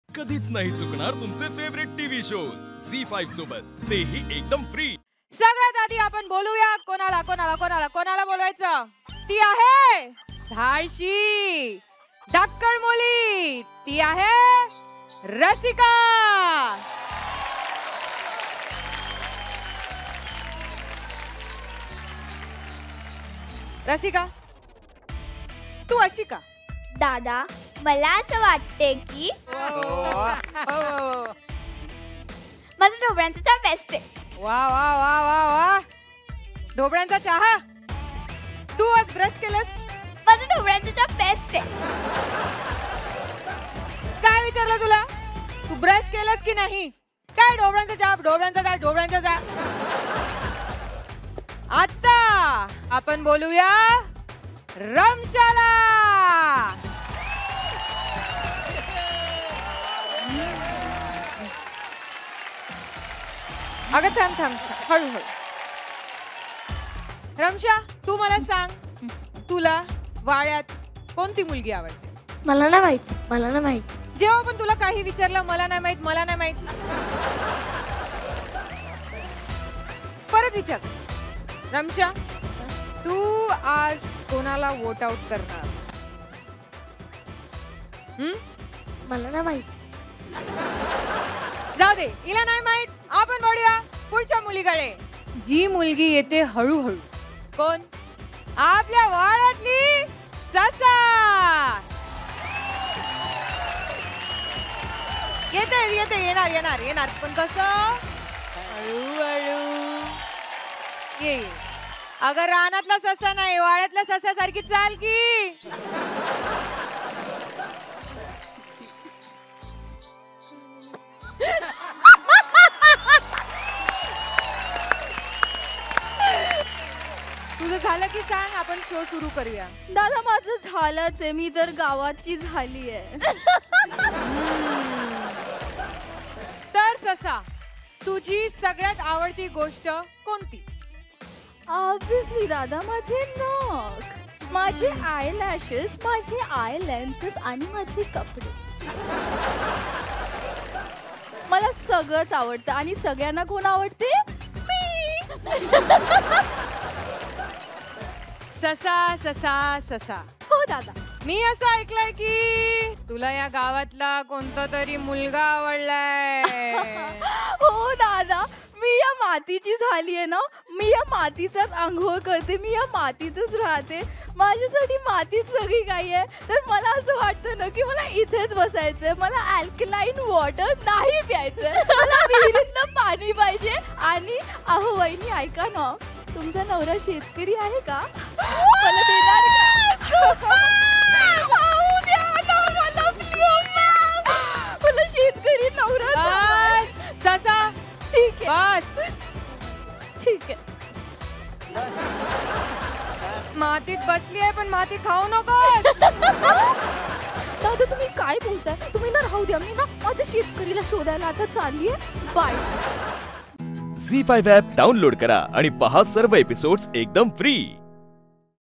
कधीच नाही चुकणार तुमचे फेवरेट टीव्ही शोज झी5 सोबत, तेही एकदम फ्री। सगळ्यात आधी आपण बोलूया कोणाला कोणाला कोणाला कोणाला बोलवायचं। ती आहे धाडशी धक्कड मुली, ती आहे रसिका। रसिका, तू अशी का? दादा, मला असं वाटते की माझं ढोबळ्यांचा चहा बेस्ट आहे। वा वा वा वा वा, ढोबळ्यांचा चहा? तू आज ब्रश केलंस? माझं ढोबळ्यांचा चहा बेस्ट आहे। काय विचारलं तुला? तू ब्रश केलंस की नाही? काय ढोबळ्यांचा चहा, ढोबळ्यांचा चहा, ढोबळ्यांचा चहा? आता आपण बोलूया रमशाला। अगं थांब थांब, हळूहळू। रमशा, तू मला सांग, तुला वाड्यात कोणती मुलगी आवडते? मला नाही माहित, मला नाही माहित। जेव्हा पण तुला काही विचारलं मला नाही माहित, मला नाही माहित, परत विचार। रमशा, तू आज कोणाला वोट आउट करणार? मला नाही माहित। जाऊ दे, हिला नाही माहित। आपण वळूया पुढच्या मुलीकडे, जी मुलगी येते हळूहळू। कोण? आपल्या वाड्यातली ससा। येते येते, येणार येणार येणार, पण कसं? हळूहळू ये। अगर रानातला ससा नाही, वाड्यातल्या ससासारखी चाल की। तुझं झालं की सांग, आपण शो सुरू करूया। दादा, माझं झालंच आहे, मी तर गावाची झाली आहे। तर ससा, तुझी सगळ्यात आवडती गोष्ट कोणती? ऑब्वियसली दादा, माझे नख, माझे आय लॅशेस, माझे आय लेन्सेस आणि माझे कपडे। मला सगळंच आवडतं आणि सगळ्यांना कोण आवडते? मी। ससा ससा ससा। हो दादा, मी असं ऐकलंय की तुला या गावातला कोणता तरी मुलगा आवडलाय। हो दादा, मी या मातीची झाली आहे ना, मी या मातीचाच आंघोळ करते, मी या मातीतच राहते, माझ्यासाठी मातीच सगळी काही आहे। तर मला असं वाटतं ना की मला इथेच बसायचंय, मला अल्कलाईन वॉटर नाही प्यायचंय, मला विहिरीतलं पाणी पाहिजे। आणि अहो वहिनी, ऐका ना, तुमचा नवरा शेतकरी आहे का? मला देणार का? मला शेतकरी नवरा। ससा, ठीक आहे, बस ठीक आहे। मातीत बसली आहे पण माती खाऊ नको। दादा, तुम्ही काय बोलताय? तुम्ही ना राहू द्या, मी ना माझ्या शेतकरीला शोधायला आता चालली आहे। बाय। झी5 ॲप डाउनलोड करा आणि पहा सर्व एपिसोड्स एकदम फ्री।